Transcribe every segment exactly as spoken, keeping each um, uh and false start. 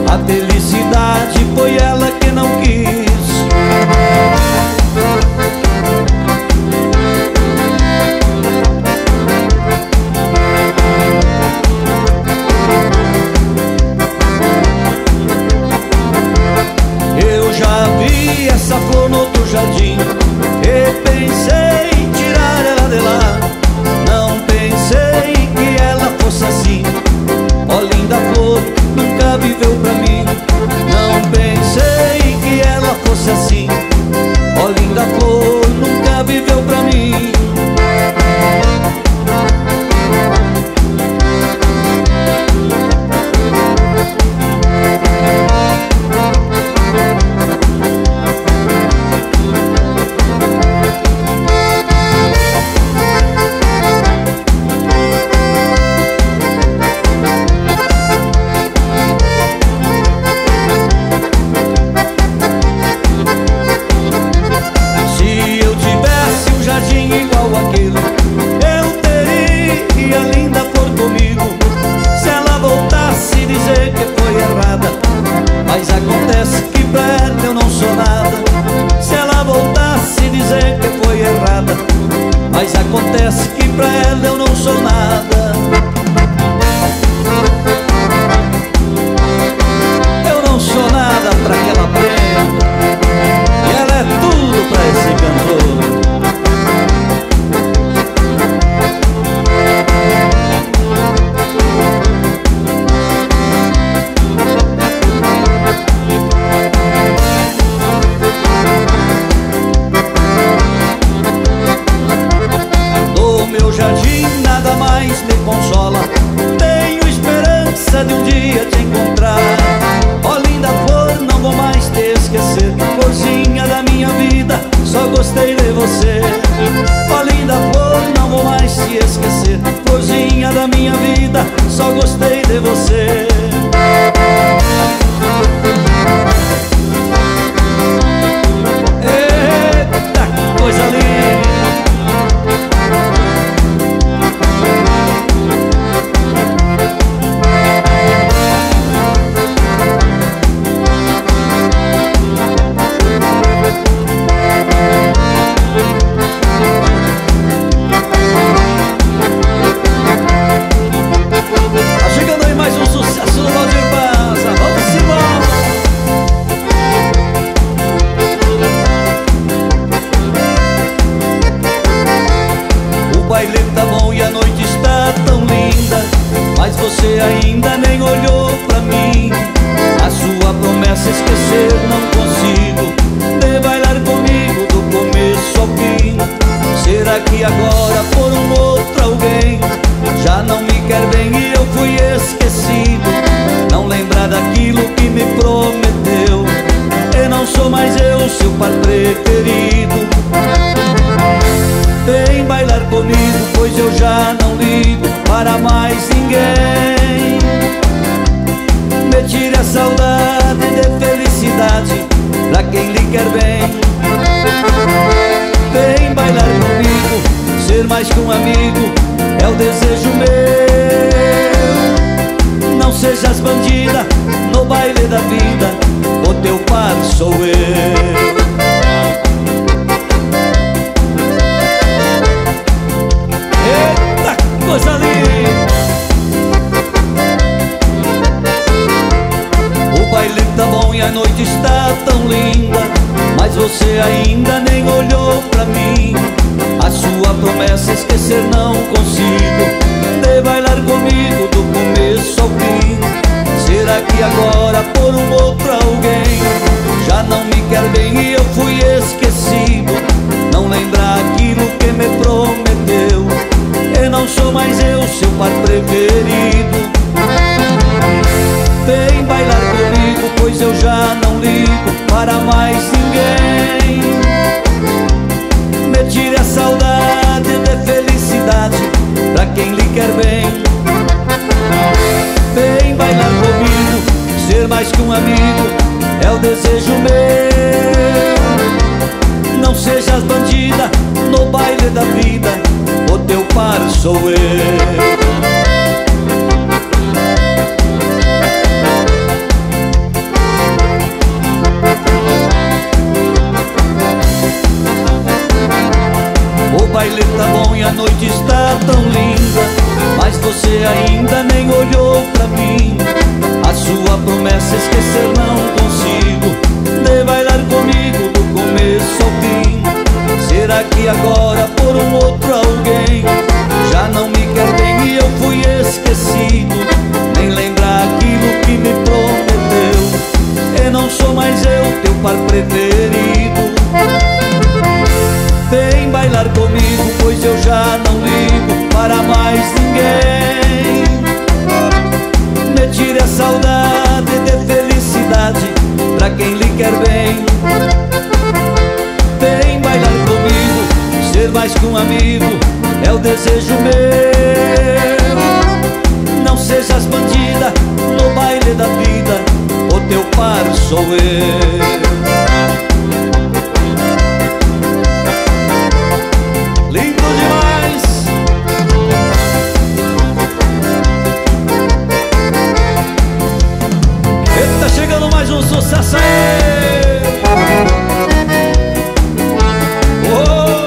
A felicidade foi ela que não quis. Eu já vi essa flor no outro jardim e pensei em tirar ela de lá. Não pensei que ela fosse assim. Ó linda flor, nunca viveu pra mim. Não pensei que ela fosse assim. Ó linda flor, nunca viveu pra mim. Igual aquele, eu teria a linda flor comigo. Se ela voltasse dizer que foi errada, mas acontece que pra ela eu não sou nada. Se ela voltasse dizer que foi errada, mas acontece que pra ela eu não sou nada. Eu não sou nada pra aquela prenda, e ela é tudo pra esse cantor. Nada mais me consola, tenho esperança de um dia te encontrar. Ó linda flor, não vou mais te esquecer. Florzinha da minha vida, só gostei de você. Ó linda flor, não vou mais te esquecer. Florzinha da minha vida, só gostei de você. Eita, coisa linda. Você ainda nem olhou pra mim. A sua promessa esquecer não consigo. De bailar comigo do começo ao fim. Será que agora por um outro alguém já não me quer bem e eu fui esquecido? Não lembrar daquilo que me prometeu. E não sou mais eu, seu par preferido. Vem bailar comigo, pois eu já não ligo para mais ninguém. Me tire a saudade de felicidade pra quem lhe quer bem. Vem bailar comigo, ser mais que um amigo é o desejo meu. Não sejas bandida no baile da vida, o teu par sou eu. Coisa linda. O baile tá bom e a noite está tão linda, mas você ainda nem olhou pra mim. A sua promessa esquecer não consigo. De bailar comigo do começo ao fim. Será que agora por um outro alguém já não me quer bem e eu fui esquecido? Não lembrar aquilo que me prometeu. E não sou mais eu, seu par preferido. Vem bailar comigo, pois eu já não ligo para mais ninguém. Me tire a saudade de felicidade pra quem lhe quer bem. Vem bailar comigo, ser mais que um amigo é o desejo meu. Não sejas bandida no baile da vida, o teu par sou eu. promessa esquecer não consigo. De bailar comigo do começo ao fim. Será que agora por um outro alguém já não me quer bem e eu fui esquecido? Nem lembrar aquilo que me prometeu. E não sou mais eu teu par preferido. Vem bailar comigo, pois eu já não ligo para mais ninguém. Me tire a saudade de felicidade pra quem lhe quer bem. Vem bailar comigo, ser mais que um amigo é o desejo meu. Não sejas bandida no baile da vida, o teu par sou eu. Lindo demais! Eita, chegando mais um sucesso aí! Oh!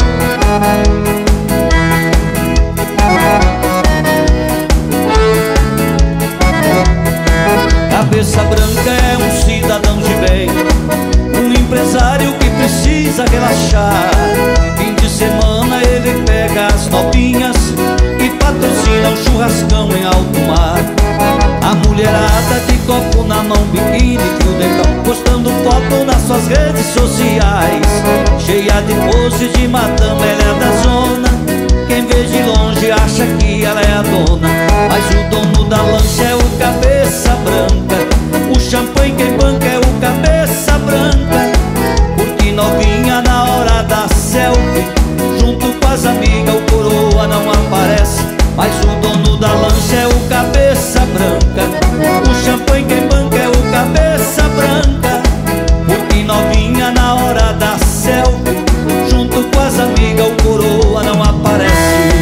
Cabeça branca é um cidadão de bem, um empresário que precisa relaxar. Fim de semana ele pega as novinhas e patrocina um churrascão em alto mar. A mulherada de copo na mão, biquíni, fio dental, postando foto nas suas redes sociais. Cheia de pose de madame, ela é da zona. Quem vê de longe acha que ela é a dona, mas o dono da lancha é o cabeça branca. O champanhe quem banca é o cabeça branca. Porque novinha na hora da selfie, junto com as amigas o coroa não aparece, mas o dono da lancha é o cabeça branca. O champanhe quem banca é o cabeça branca. Porque novinha na hora da selfie, junto com as amigas o coroa não aparece.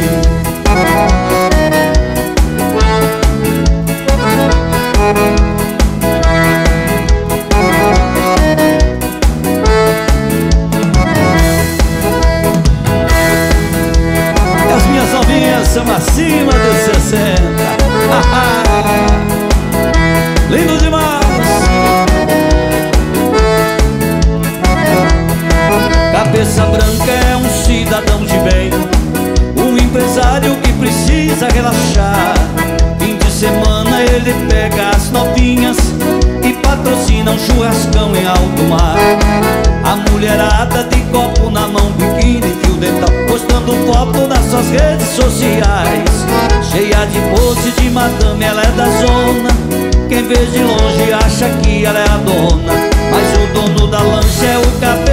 As minhas novinhas são acima dos sessenta. Lindo demais! Cabeça branca é um cidadão de bem, um empresário que precisa relaxar. Fim de semana ele pega as novinhas e patrocina um churrascão em alto mar. A mulherada de copo na mão, biquíni, fio dental, postando foto nas suas redes sociais. Cheia de pose de madame, ela é da zona. Quem vê de longe acha que ela é a dona, mas o dono da lancha é o cabeça